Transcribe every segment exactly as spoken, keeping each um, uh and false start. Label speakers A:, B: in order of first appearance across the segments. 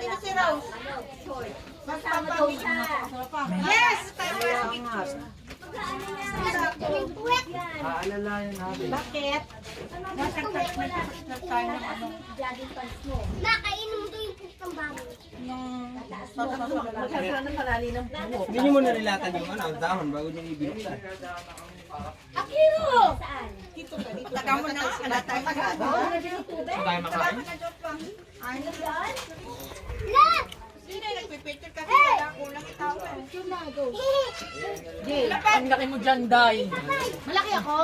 A: Sino si Rose? Yes!
B: Aalalayan natin.
A: Bakit? Tayo ng ano?
C: Nakainin mo doon yung putang bago.
A: Magkakaroon ng panali ng buhok.
B: Hindi nyo muna nilatan yung ano, ang dahon bago nyo ibinuksan.
C: Akiro!
A: Dito ka, dito. Taga mo na. Wala tayo taga.
B: Saan tayo makain?
C: Lahat!
A: Sino yung nagpipicture kasi wala kulang itaw.
D: Ang laki mo dyan, Day.
C: Malaki ako.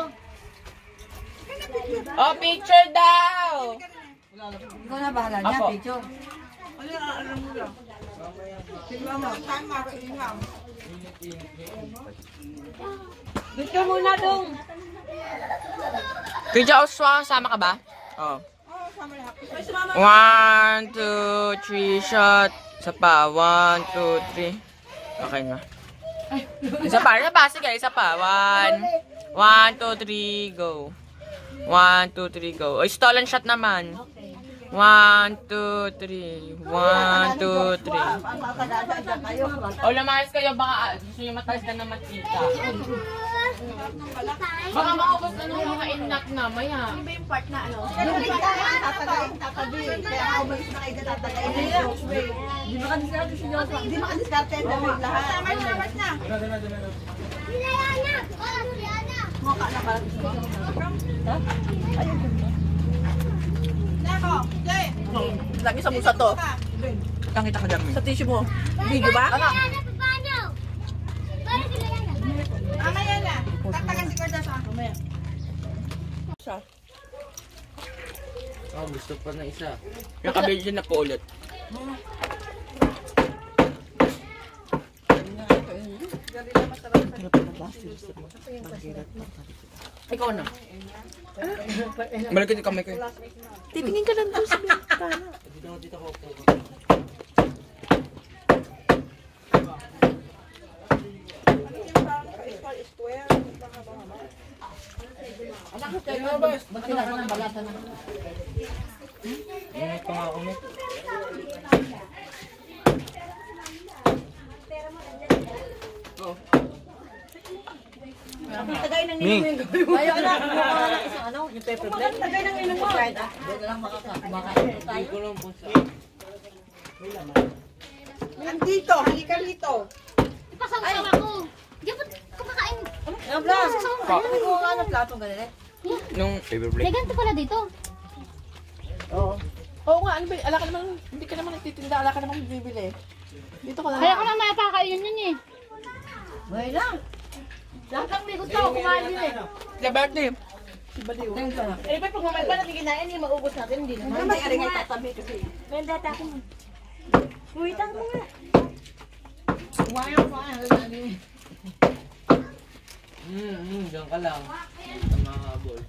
D: Oh, picture daw!
E: Ikaw na bahala niya,
D: Apo.
E: picture.
A: Ano yung alam mo lang? Tingnan mo. Time marking lang.
E: Picture muna dong.
D: Kuya Oswa, sama ka ba? Oo.
A: Oo, sama lahat. Ay, sumama.
D: One, two, three, shot. Isa pa. One, two, three. Okay na. Isa pa. Isa pa. Sige, isa pa. One. One, two, three, go. One, two, three, go. O, stolen shot naman. One, two, three. One, two, three. O, lamayas kayo. Baka gusto nyo mataas na naman kita. Baka maubos na nung mga inak na. Maya.
A: Ano ba yung part na ano? Tatagayin, tatabi. Kaya ako ba yung nakaida tatagayin?
E: Di ba ka-discard si Joshua?
A: Hindi makadiskarte ang gawin lahat. Tama na, tama na.
C: Lilayana! Oh, Lilayana!
A: Mukha na parang gusto mo. Nako, Jay.
E: Lagi sa musa to.
D: Tangita ka dyan.
E: Sa tissue mo. Video ba?
C: Lilayana, paano? Paano si Lilayana?
A: Mamaya na. Tatagan si Gorda sa ako. Mamaya.
B: Oh, gusto pa na isa.
D: Yung kabili na po ulit. Ikaw na. Balik yung kamay ko.
E: Titingin ka lang doon sa bintana.
B: Dito ako, dito ako.
E: Anak ko kayo, ba't sila ka ng balatan na?
B: Ingat pa nga ako na.
A: Tagay ng inom yung gawin mo.
E: Ayaw anak, mukha anak isang ano, yung pepper blend.
A: Tagay ng inom mo.
E: Kahit ah, doon na lang makakain tayo.
B: Ko lang po sa...
A: Nandito, halika rito.
C: Ipasawsaw ako. Di ba kumakain?
E: Ano plan? Ano ko ano platong ganun eh?
D: Nung favorite
C: May
D: plate.
C: ganito pala dito.
E: Oo.
F: Oo nga, ano ba, ala ka naman, hindi ka naman nagtitinda, ala ka naman bibili. Dito ka lang.
C: Kaya ko lang makakainin yun eh.
E: Ngayon lang. Lahat ng may gusto ko kumain din eh.
D: The birthday.
E: Thanks ka na.
A: Eh, pag pagmamay pa natin kinain, hindi maubos natin, hindi naman. May aring ay tatabi kasi.
C: May data ako mo. Uwitan mo nga.
A: Kumain, kumain.
B: Hmm, hmm, dyan ka lang. Sa mga habol.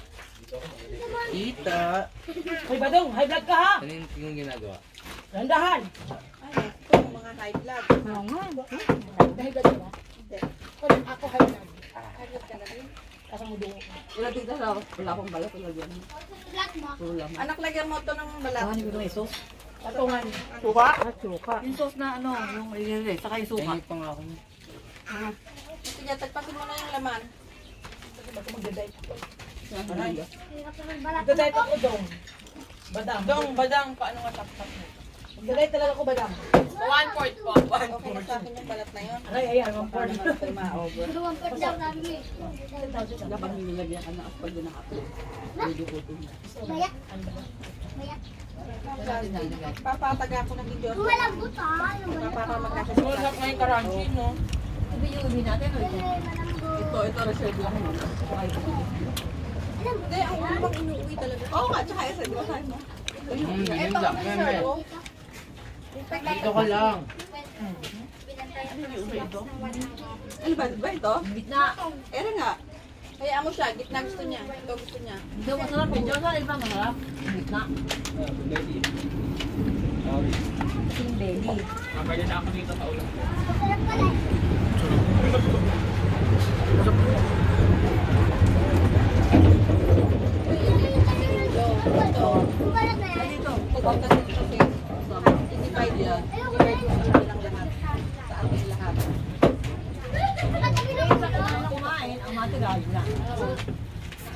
B: Tita.
E: Hoy Badong, high blood ka ha?
B: Ano yung yung ginagawa?
E: Dandahan.
A: Ay, ito, mga high blood.
C: Oo nga.
A: Dahil ba diba? Hindi. Ako high blood. High blood ka na rin. Kasang dugo.
E: Ilagay ka sa wala akong balat, ilagyan mo.
C: Flat mo.
E: Tulang.
A: Anak, lagyan mo ito ng balat.
E: Ano yung may sauce?
A: Patungan.
E: Suka? Suka. Yung sauce na ano, yung ilagay, saka yung suka.
B: Ingat pa nga ako na.
A: Sige, tagpasin mo na yung laman.
E: Gaday ako dong. Badang.
D: Dong, badang, paano nga tap-tap mo?
E: Gaday talaga ko badang.
D: One fourth po. One
A: Okay na sa akin yung balat na yun.
E: Aray, ayan, ang
A: Para
E: porn.
A: naman ito ma-over.
C: Pero one part daw namin eh.
E: Dapat nilagyan ka na pag dinakato. Medyo ko ito.
C: Bayak. Bayak.
A: Papataga ako ng video.
C: Malambot ah. Yung bayak.
A: Papapamagkakasya.
D: Sulat na yung karanchi, no?
E: Ibigay natin.
C: Eh, malambot.
E: Ito, ito reserve lang.
A: Hindi, ang umang inuwi talaga. Oo nga, tsaka isa, di ba sabi mo?
B: Hmm, ganyan lang. Yan, yan. Dito ka lang.
A: Ano ba, ba ito?
E: Gitna.
A: Ere nga. Kaya mo siya, gitna gusto niya. Ito gusto niya.
E: Hindi mo masarap. Medyo sa iba masarap. Gitna. Sing belly.
B: Mabaya na ako dito sa ulo.
C: Masarap pala.
A: Ito.
C: Balat na yan.
E: Dito.
A: Pagpunta sa kasi. Hindi pa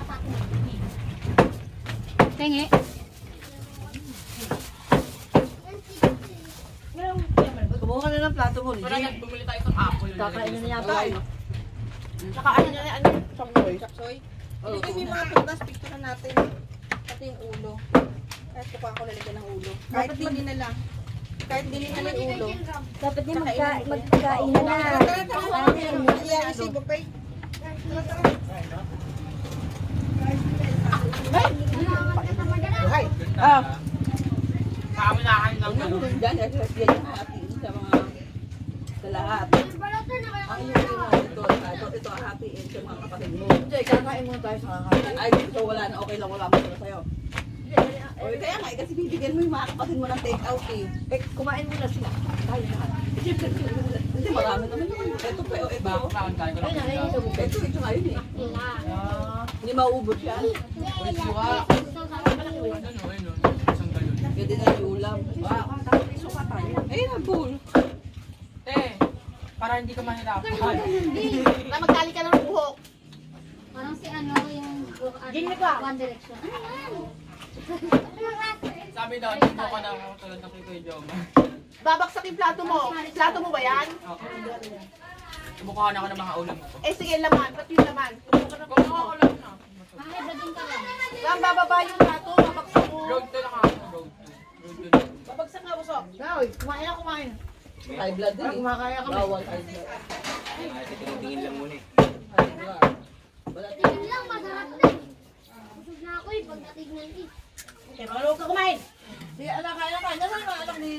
C: Tingi.
E: Kumuha ka na ng plato mo,
D: Parang
E: Regine.
D: bumili tayo ng apple.
E: Kakain na yata eh.
F: Tsaka ano na ano? Saksoy.
G: Saksoy. Hindi kasi yung mga prutas, picture natin. Pati yung ulo. Kahit ko pa ako lalagyan ng ulo. Kahit hindi na lang. Kahit hindi na lang yung ulo.
H: Dapat niya magka magkain na.
G: Tara, tara, tara. Iyan si Bapay.
F: Ah.
D: Kaunahan lang
F: Ano
D: yun.
F: din dyan? Yan yung hati sa mga sa lahat. Ang yung ito, ito, ito hatiin sa mga kapatid mo.
E: Jay, kakain muna tayo sa kakain.
F: Ay, ito wala na, okay lang, wala mo sila sa'yo. O, kaya nga, eh, kasi bibigyan mo yung mga kapatid mo ng take out eh.
E: Eh, kumain muna sila. Tayo lahat.
F: Hindi, marami naman yun. Ito pa, ito.
D: Baka kauntahan ko lang.
E: Ayun na, ayun sa bukid.
F: Ito, ito nga yun eh.
E: Ah,
F: Hindi mauubos yan.
D: Uy, siwa. Ano no, ayun no. Isang galon.
F: Pwede na yung ulam. Wow, tapos piso ka tayo. Ayun ang bowl.
D: Eh, para hindi ka mahirapan.
F: Na magtali ka ng buhok.
C: Parang si ano yung
E: Gini ka.
C: One Direction. Ano yan?
D: Sabi daw, hindi mo ka na ako tulad ng kay Kuya Joma.
F: Babaksak yung plato mo. Plato mo ba yan?
D: Oo. Subukan ako ng mga ulam ko.
F: Eh sige, laman. Pati yung laman.
D: Kung ako lang na.
C: Ay, bading ka lang.
F: Lang, bababa yung plato. Babaksak mo.
D: Road to lang ako. Road to. Road to.
F: Babagsak nga, busok.
E: Gaoy, kumain na kumain.
F: High blood din
E: Ah,
F: eh.
E: kumakaya kami.
F: Bawal high blood.
B: Tingin lang muna eh.
F: High blood. Wala
C: Tingin lang, masarap na eh. Busog na ako eh, pag natignan eh.
E: Eh, marunong ka kumain. Si anak, kaya na kain. Nasaan yung anak ni...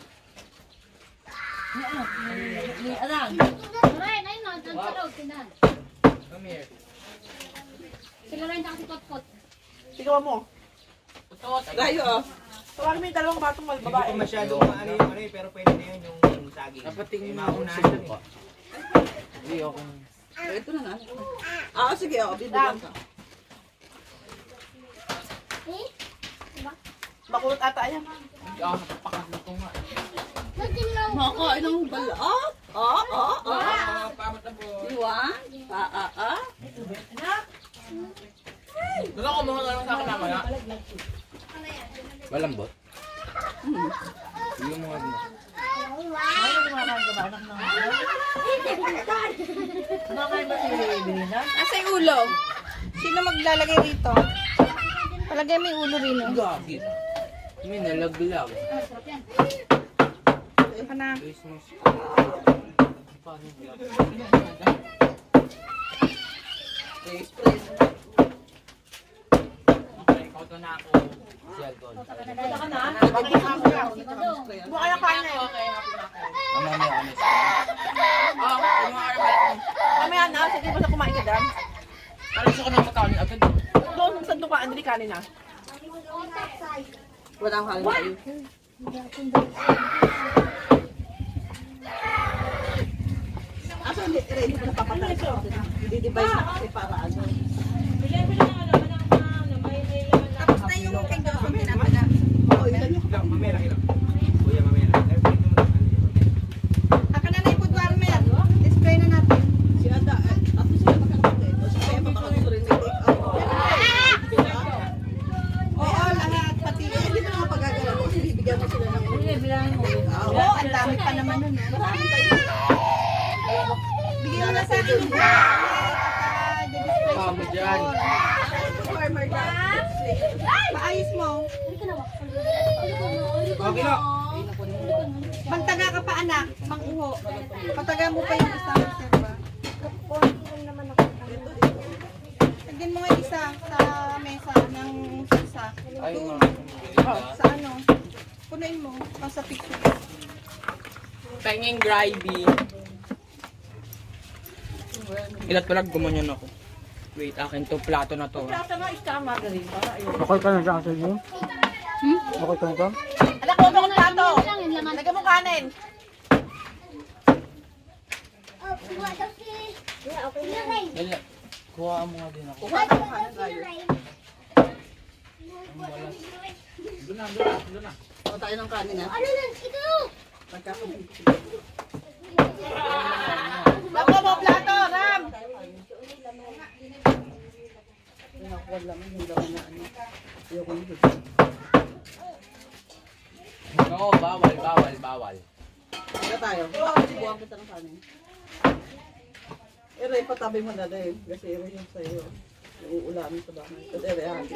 E: Ni ano? Ni- Ni anak.
C: Ren, ayun na, dyan sa road, tinan.
D: Come here.
C: Sila rin tsaka si Potpot.
F: Sigawan mo.
D: Utot.
F: Tayo oh. Tawagin mo yung dalawang batong mal-
B: Hindi
F: babae.
B: ko masyadong ano yung ano eh, pero pwede na yun yung saging.
D: Dapat tingin mo
B: Yung
D: ako
B: maunahan
D: sa
B: lang
D: pa.
B: eh.
D: Hindi ako.
F: Eh, ito na nga. Ah, sige oh. Bibigyan ka.
C: Eh?
F: Makulot ata yan.
D: Hindi ako napapakaluto nga.
C: Naging lang.
F: Makain ng bala. Ah, ah, ah, ah.
D: Ah, pamot na po.
F: Iwan. Ah, ah, ah.
D: Doon ako kumuha na lang sa akin mamaya.
B: Malambot?
F: Hmm.
B: Yung mga ano.
E: Ano kumakain ka ba? Anak ng... Kumakain ba si Belina?
G: Asa yung ulo? Sino maglalagay rito? Palagay mo yung ulo rin. oh.
B: Gagi. May nalaglag.
C: Ah, sarap yan.
G: Ka na.
B: Christmas. Paano yan?
F: Praise, praise.
D: Okay, kauto na ako.
B: Si Alcon.
E: Punta ka na?
F: Bakit ako na?
C: Sigurado.
F: Buka yung kain na yun.
D: Okay, happy na ako.
B: Mamaya ano siya.
D: Ah, kumuha ka rin.
F: Mamaya na. Sige, basta kumain ka dyan.
D: Parang gusto ko na magkakalin agad.
F: Doon, sa sandukan. Andali kanin na. Wala akong kanin tayo. Asa hindi, ready ko na papatay ko. Didivide na kasi para ano.
G: Tapos na yung kay Dawson pinapala.
F: Oo, ilan yung
B: Ilang, mamaya lang ilang. Kuya, mamaya lang. Eh, pwede mo na ano yun.
G: Aka na na yung food warmer. Display na natin.
F: si Ada, eh, tapos sila magkakapatid. O si Pema, baka gusto rin may take out.
G: Oo, lahat. Pati.
F: Eh, hindi mo naman pagagalaw kasi bibigyan mo sila ng
E: Sige, bilangin mo.
G: Oo, ang dami pa naman nun. eh.
F: marami tayo.
G: Bigyan mo na sa akin yung
D: Kamo dyan.
F: Food warmer dyan.
G: Paayos mo.
B: Okay na.
G: Magtaga ka pa anak. Manguho. Pataga mo pa yung isa. Serba. Lagyan mo nga yung isa sa mesa ng isa.
B: Ay,
G: Doon.
B: mga.
G: Sa ano. Punuin mo. Pang sa picture.
D: Penging gravy. Ilat pala gumanyan ako. Wait, akin to plato na to.
E: Plata nga, iska ang margarine. Para ayun.
I: Okay ka na dyan sa inyo? Okay ka na dyan?
F: Anak, huwag akong plato.
C: Yun lang, yun lang.
F: Lagyan mo kanin.
D: Dali, kuha mo nga din ako.
F: Kuha ka mo kanin tayo.
D: Doon na, doon na, doon na.
F: Kuha tayo ng kanin ha.
C: Ano lang, ito!
F: Magkakabit. Lagyan mo plato, Ram. Wala lang, hindi lang na ano. Ayoko nito.
B: No, bawal, bawal, bawal.
F: Ano tayo? Buwan kita ng kanin. Eh, Ray, patabi mo na rin. Kasi Ray yung sa'yo. Yung uulamin sa bahay. Kasi Ray, hati.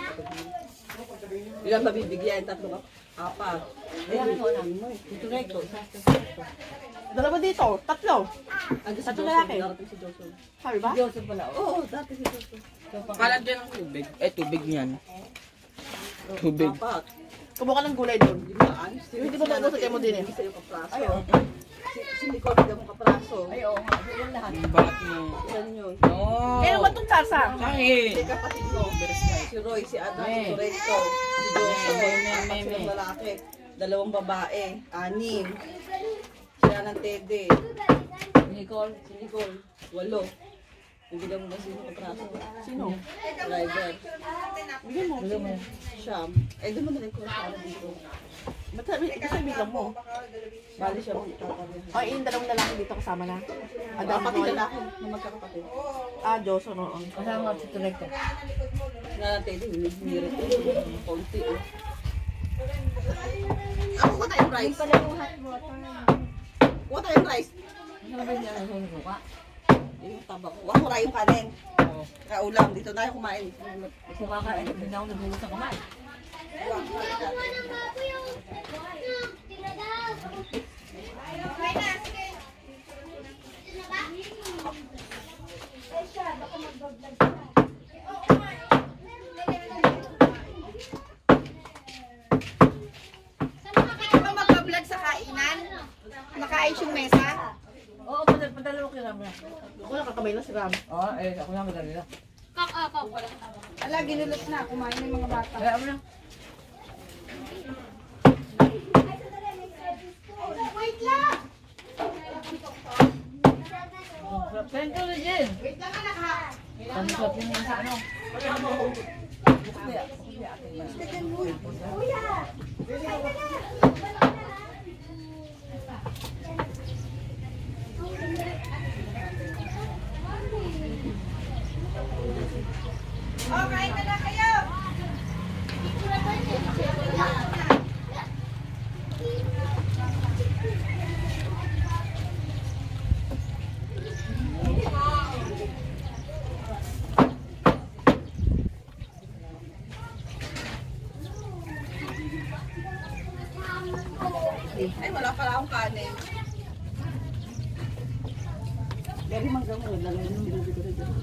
F: Ilang nabibigyan? Tatlo ka? Apat. Eh, ano mo namin mo eh. Dito na ito. Dalawa dito. Tatlo. Tatlo lalaki. Darating si Joseph. Sabi ba? Joseph pala. Oo, dati si Joseph.
D: Kalat dyan ang tubig. Eh, tubig niyan. Tubig.
F: Apat.
E: Kumuha ng gulay doon.
F: Limaan.
E: Hindi ba maubos sa mo din eh?
F: Hindi sa'yo kapraso. Si, si Nicole, hindi mo kapraso.
E: Ay, oo nga. Yun lahat.
D: Bakit mo?
F: Yan yun.
D: No.
E: Kaya naman itong tasa.
D: Kahit.
F: Si kapatid ko. Si Roy, si Adam, si Toretto, si Joshua, apat silang lalaki. Dalawang babae. Anim. Siya ng Tede. Si Nicole, si Nicole. Walo. Bibigyan mo ba sino kapraso? Sino? Driver. Bigyan mo. Bigyan mo. Siyam. Eh, doon mo na rin kung saan dito.
E: Ba't sabi, sabi lang mo?
F: Bali siya mong itatabi.
E: Ay, yung dalawang lalaki dito kasama na.
F: Ang dapat yung lalaki na magkakapatid.
E: Ah, Diyos, ano? Kasama si Turekto.
F: Nga ng Tede, hinihirit. Konti eh. Ako ko tayong rice. Kuha tayong rice.
E: Ano ba niya ang sunuka?
F: Yung tabak. Huwag mo rayong kanin. Kaulam. Dito tayo kumain.
E: Kung kakain, hindi na ako nagbubos sa kamay.
G: Mag-vlog sa kainan? Makaayos yung mesa?
E: Oo, padal padalo ko Ram. Ako nakakamay na si Ram.
I: Oo, eh, ako na madali na.
C: Kak, ah, kak.
G: Ala, ginulos na. Kumain ng mga bata.
I: Kaya mo na.
G: Wait lang!
E: Pento na dyan.
G: Wait lang anak ha.
E: Ang sarap yung sa ano.
G: Oh, kain na na kayo!
F: Ay, wala pala akong kanin. Dari mangga mo, lalagyan ng binibig ko rin dyan.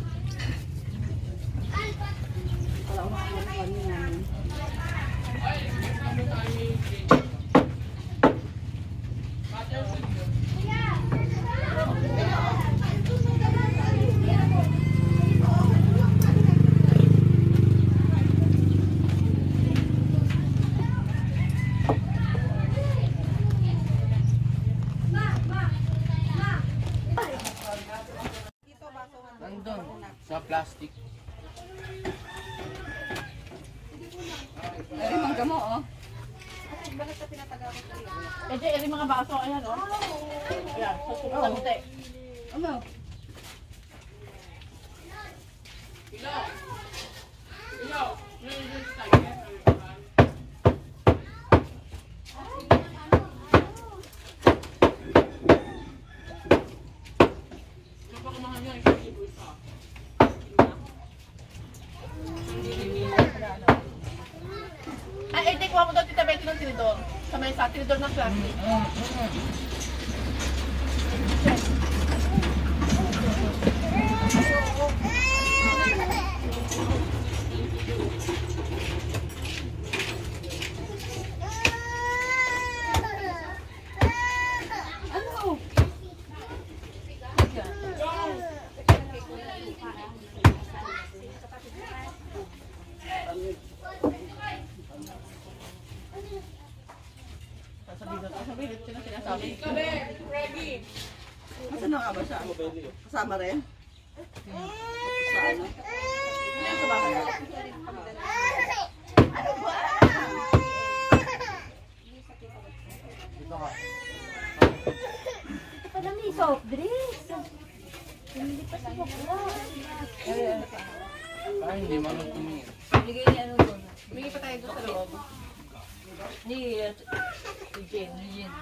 F: Wala akong kanin namin.
B: Nandun. Sa plastic.
F: Dari mangga mo, oh.
E: Eh, di, eri mga baso, ayan, oh. Ayan, susunod ang te.
F: Ano?
E: Ay, eh, di, kuha mo daw tita Betty ng tinidor. Sa may sa tinidor ng plastic. Sasabihin na, sasabihin, sino sinasabi?
F: Nasaan na nga ba siya? Kasama rin? Sa ano?
E: Yan sa bahay.
F: Ano ba?
H: Pala may soft drinks. Hindi pa sa bakla.
B: Ay, hindi man
E: Bigay niya ano doon.
G: Humingi pa tayo doon sa loob.
E: Ni, si Jen, ni Jen.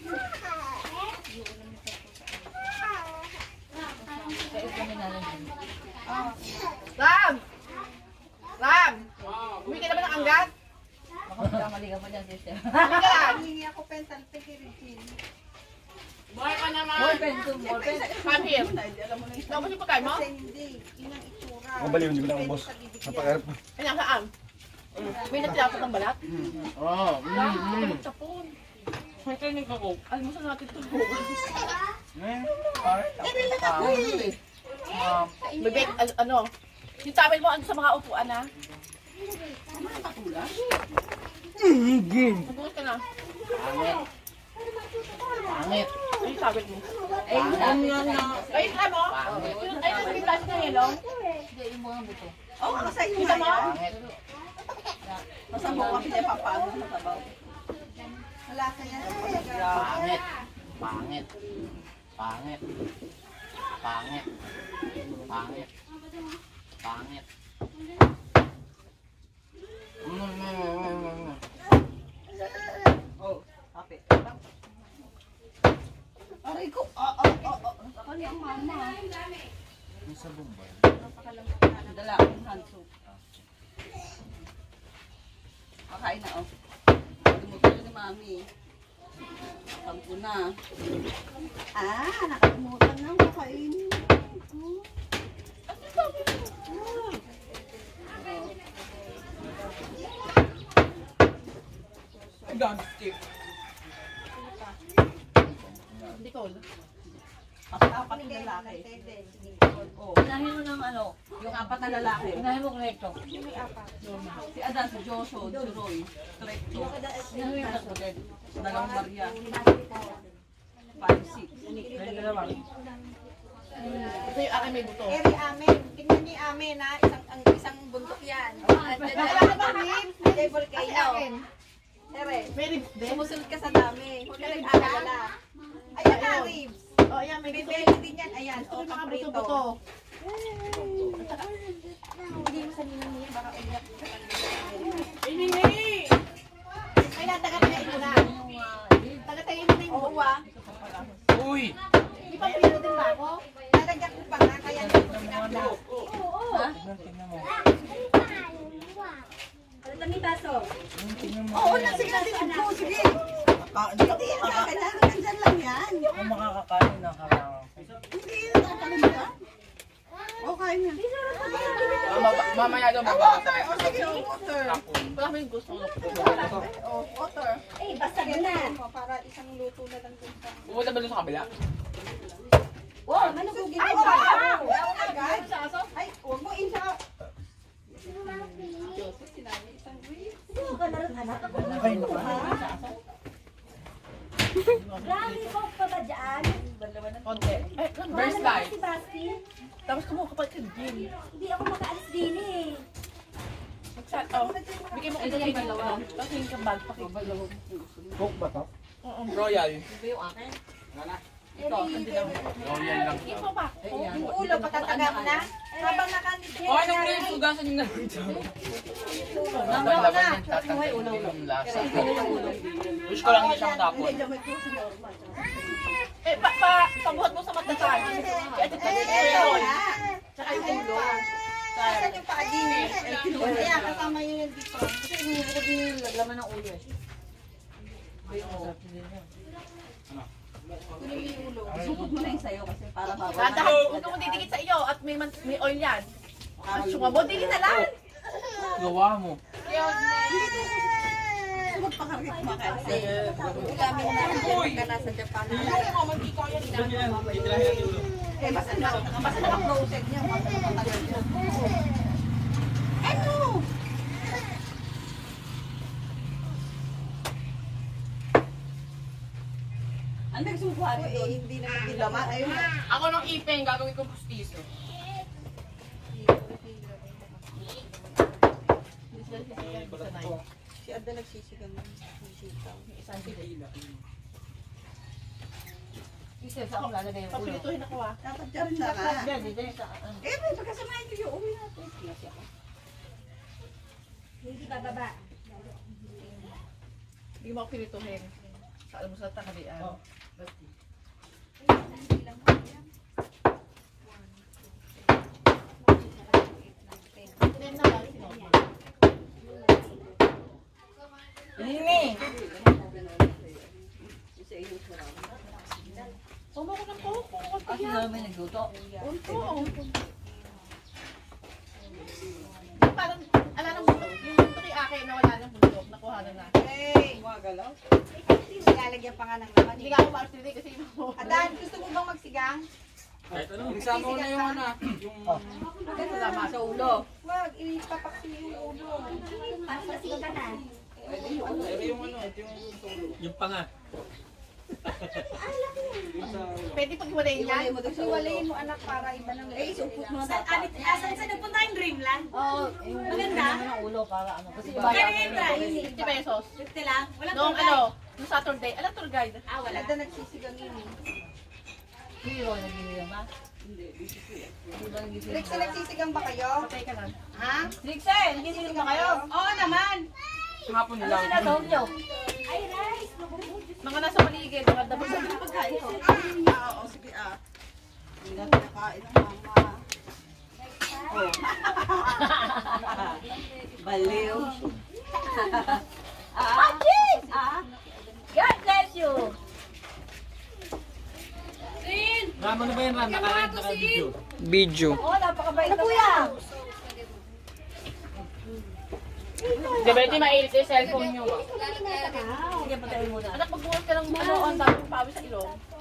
E: Kaya kami nalang din.
G: Ram! Ram! Humingi ka na ba ng anggat?
E: Makakamali ka pa dyan, sister.
G: Humingi ka lang! Humingi ako pental kay Regine.
D: Boy ka naman.
E: More pen, two more pen.
G: Come here.
F: Alam mo na yung
G: Naubos yung pagkain mo?
F: kasi hindi. Yun ang itsura.
J: Ang baliw, hindi ko na ubos. Napakarap.
G: Ay, nasaan? May natilapot ng balat?
B: Oo. Mm, mm.
G: Tapon.
D: May training ako.
G: Alam mo saan natin ito?
B: Eh, parang tapos pa.
G: Bebek, al- ano? Yung tawel mo ano sa mga upuan na? Mabukas ka na.
B: Pangit. Pangit.
G: Ay, yung tawel mo.
E: Ay, sabi ko na.
G: Ay, try mo? Ay, nasa may plastic na yellow?
E: Hindi, yung mga buto.
F: Oo, oh, kasi yun
G: Kita
F: nga
G: mo?
F: yan.
B: Pangit.
F: Masabaw kami na papaano sa sabaw. Wala ka yan.
B: Pangit. Pangit. Pangit. Pangit. Pangit. Pangit. Mm, mm, mm, mm.
F: Oh, kapit. Aray ko. Oh, oh, oh, oh. Ako niya ang mama.
B: May sabong ba?
F: Dala akong hand soap. Makain na, oh. Tumutulo ni mami. Tampo na. Ah, nakalimutan na makain.
G: Hindi ko.
F: Apat na lalaki. Oh,
E: Unahin mo ng ano,
F: yung apat na lalaki.
E: unahin mo recto.
F: Si Adan, si Joshua, si Roy, Trecto,
E: Unahin mo yung kasutid.
F: dalawang Maria, five, six.
G: Ito yung aking may buto.
A: Eri amin. Tingnan niyo yung amin ha. Isang, ang, isang bundok yan. At dalawa na ba rib? May volcano. Ere,
G: May ribs din.
A: sumusunod ka sa dami. Huwag ka nag-alala. Ayan na ribs.
G: Oh, ayan, may
A: May
G: buto.
A: belly din yan. Ayan.
G: Ito
A: O,
G: yung mga
A: kaprito.
G: buto-buto.
A: Hindi mo sa ninang niya. Baka ulit.
G: Iningi!
A: Ay, natagapin mo na. Tagatagin mo na yung buwa.
B: Uy!
A: Di ba prito din ba ako? Lalagyan ko pa nga. Kaya hindi ko pinakla.
F: Oo, na, sige na, sige po, sige. Hindi, kailangan nandyan lang yan.
I: Kung makakakain ng harang.
F: Hindi, nakakalimutan. Okay na.
D: Ah, mama- Mamaya daw mabasa.
F: O, sige, oh, water.
G: Wala kami gusto.
F: Oh, water.
A: Eh, basta ganun.
F: Para isang luto na lang dun sa...
D: Pumunta ba doon sa kabila?
A: Wow, manugugin
F: Ay,
A: mo.
F: wow! Wow, agad. Ay, huwag mo in sa...
H: Grabe ko pa ba dyan?
G: Konti. Eh,
D: First life.
H: Si Basti,
G: tapos kumuha ka pa kay Jim.
H: hindi ako makaalis din eh.
G: Magsat, oh. Bigay mo kayo yung dalawa. Tapos yung kabag pa kay
J: Coke ba to?
D: Royal.
G: Ito, hindi lang.
D: Royal lang.
G: Ito ba?
A: Yung ulo, patatagam na. Habang nakandito.
D: Oh, anong grades? Hugasan yung na. Laban yan, tatanggal yung lasa. Wish ko lang hindi siya matapon.
G: Eh, pa, pa, pabuhat mo sa mata sa akin. Eh, ito pa rin yun. Tsaka yung ulo.
A: Saan yung paadin eh?
F: Kaya kasama yun yung dito.
E: Kasi hinihintay din yung laglaman ng ulo eh.
F: Sukot mo na yung sayo kasi para bawal.
G: Tanda, huwag mo didikit sa iyo at may, man, may oil yan. At sunga mo, dili na lang.
B: Gawa mo.
F: Sukot pa kami kumakain.
A: Ulamin na lang ka nasa Japan.
F: Eh, basta na, basta naka-frozen niya. Basta nakatagal niya. Ano? Ang nagsubuhan ko eh, hindi naman dilaman. Ayun na.
D: Ako ng ipeng, gagawin ko pustiso.
F: Si Ada nagsisigang ng sitaw.
E: Isa sa akong lalagay yung ulo.
G: Papilituhin ako ah.
F: Dapat dyan na nga.
E: Yan, dito yung sa... ano.
F: Eh, may pagkasamahin ko yung uwi natin.
H: Hindi bababa.
G: Hindi mo ako pinituhin. Sa alam mo sa tanghalian. Oh.
E: Ini.
G: Tama ko ng coke.
E: Ako namin nagluto.
G: Oo. Parang, ala ng bundok. Yung bundok yung akin na wala ng bundok. Nakuha na na.
A: Hey!
F: Gumagalaw.
A: Nilalagyan pa nga ng laman.
G: Hindi ka ako maartili kasi mo.
A: Adan, gusto mo bang magsigang?
B: Isama ko na yung ano. Yung...
G: Sama sa ulo.
A: Wag, ipapaksi yung ulo.
H: Paano kasi ka na?
B: Pero yung ano, ito yung... Yung panga.
G: Pwede pag hiwalayin yan.
A: Iwalayin mo anak para iba ng
F: Eh, supot mo na
H: Saan,
F: dapat.
H: abit, asan sa nagpunta yung Dreamland?
E: Oo.
H: Maganda?
E: Ang ulo para ano. Kasi
H: Kaya
E: iba
H: yung price?
G: fifty pesos.
H: fifty lang? Walang
G: Noong
H: tour guide?
G: ano, noong Saturday. Alam tour guide.
H: Ah, wala.
A: Ada nagsisigang yun eh.
E: Hero nagiging ma. Hindi ba nagiging?
A: Rick, sa nagsisigang ba kayo?
G: Patay ka lang.
A: Ha?
E: Sixen, nagiging ba kayo?
H: Oo naman!
D: Hapon
E: Ano
D: lang.
E: sila daw nyo?
H: Ay, rice! Mabubuti.
G: Mga nasa paligid, mga dabos sa pagkain ko.
F: Ah, oo, sige ah. Hindi na pinakain ng mama. Oh. Baliw.
E: Ah, cheese! Ah. God bless you!
B: Ram, ano ba yan, Ram? Naka-live, naka-video.
D: Video.
E: Oo, napakabait na kuya!
D: Di ba ito mainit yung cellphone nyo?
E: Sige, patayin muna.
G: Anak, magbukas ka ng ano, ang dami pawis sa ilong.